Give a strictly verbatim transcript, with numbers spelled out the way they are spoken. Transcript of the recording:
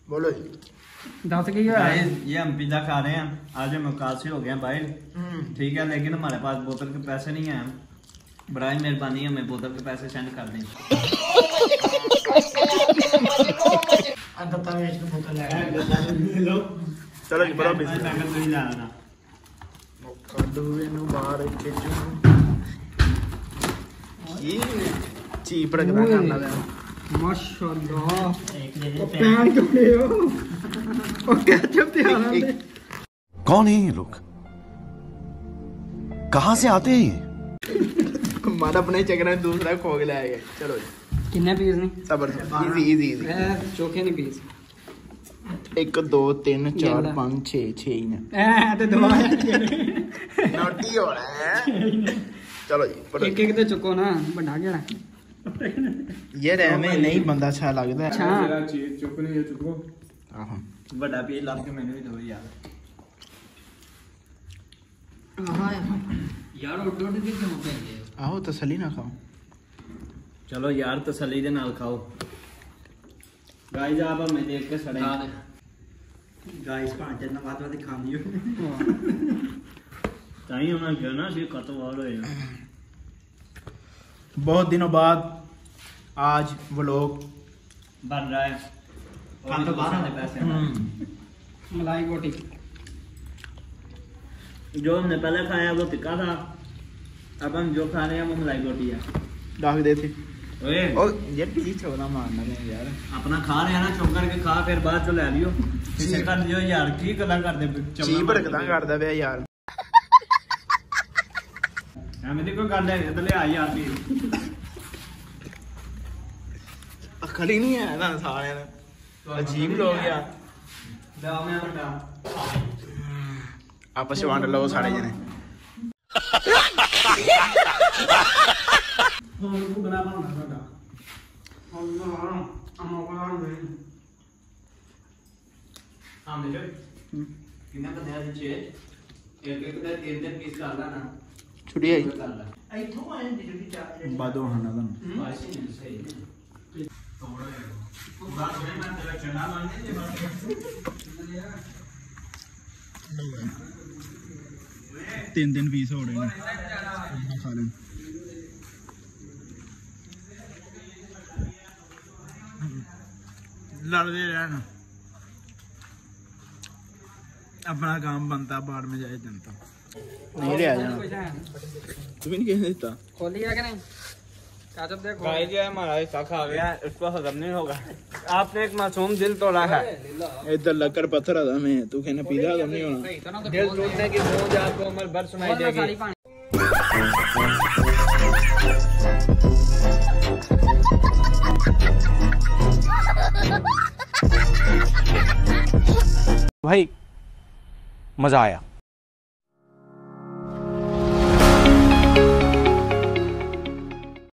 बोलो दस की है। ये हम पिज्जा खा रहे हैं, आज हम मुकासी हो गए बाहर, ठीक है, लेकिन हमारे पास बोतल के पैसे नहीं है। बराए मेहरबानी हमें बोतल के पैसे सेंड कर दें। चलो जी बड़ा बिजी ये चीप रखना खाना है माशाल्लाह। पैन क्यों हो और केचप ते आ रहा है। कौन है ये लोग, कहां से आते हैं? हमारा अपने चक्कर में दूसरा खो के लाएगा। चलो कितने पीस नहीं सबर इजी इजी इजी चोखे नहीं पीस। एक दो तीन चार पाँच छः छः ही ना ए ते दो नोटी हो रहा है। चलो जी एक एक तो चुको ना बड़ा केड़ा ये रे में नहीं बंदा अच्छा लगता है। अच्छा चीज चुप नहीं है, चुको हां बड़ा पीस ला के मैंने भी दो यार। हां यार उठ उठ के क्यों कहते हो? आओ तसली ना खाओ। चलो यार तसल्ली दे नाल खाओ। गाइस आप हमें देख के सड़े गाइस पांच ना बात बात खा लियो ताई होना क्यों ना सी कतो वाल होए। बहुत दिनों बाद आज व्लॉग बन रहा है। खान तो बाहर दे पैसे मलाई बोटी जो हमने पहले खाया वो टिक्का था, अब हम जो खा रहे हैं वो मलाई बोटी है। डाक देते ओए ओ ये पीछे छोड़ा मारना है यार। अपना खा रहे हैं ना, चुप करके खा, फिर बाद चो ले लियो। किसे कर दियो यार, की गल्ला कर दे चीप रखदा करदा बे यार। हमें देखो गल है तो ले आ यार भी अखली नहीं है ना सारे ने अजीब लोग यार। दाव में बड़ा आपस में वंड लो सारे जने। हम को बना बना बना अल्लाह हम को ला दे हम देखो कितना का दे छे एक एक दे तीन तीन पीस कर ला ना छुट्टी आई कर ला आई तो आए डिलीवरी चार्ज बादो हना दन ऐसे नहीं सही तोड़ा है बात में मैं तेरा चना मानने दे बात तीन तीन पीस हो रहे हैं खा लें। लड़ते रहना अपना काम बनता, बाहर में जाए जनता नहीं ले आ जाना। तुम्हें नहीं कह देता खोली है कि नहीं काजब देखो भाई जी हमारा हिस्सा खा गया, इसको हजम नहीं होगा। आपने एक मासूम दिल तोड़ा है। इधर लकड़ पत्थर था मैं तू कहना पीला हजम नहीं होना। दिल टूटने की गूंज आपको उम्र भर सुनाई देगी। भाई मजा आया।